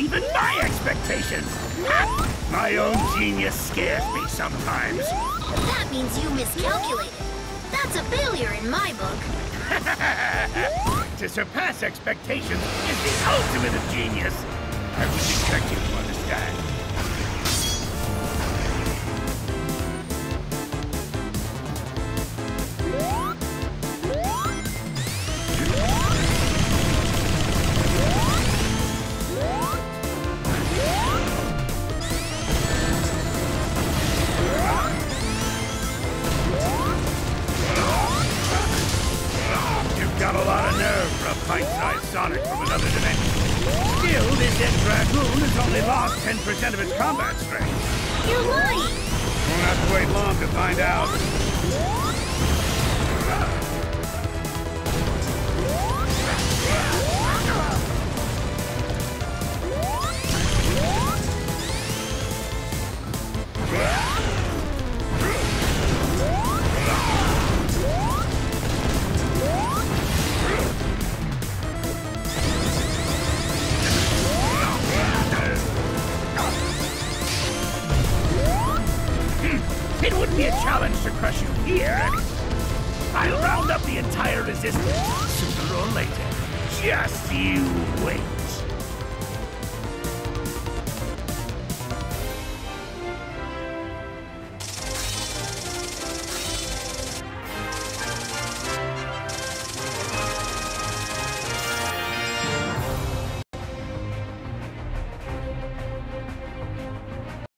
even my expectations! My own genius scares me sometimes. That means you miscalculated. That's a failure in my book. To surpass expectations is the ultimate of genius. I would expect you to understand. Got a lot of nerve for a pint-sized Sonic from another dimension. Still, this X-Dragoon has only lost 10% of its combat strength. You're lying! Won't have to wait long to find out. It wouldn't be a challenge to crush you here, anyway. I'll round up the entire resistance sooner or later. Just you wait.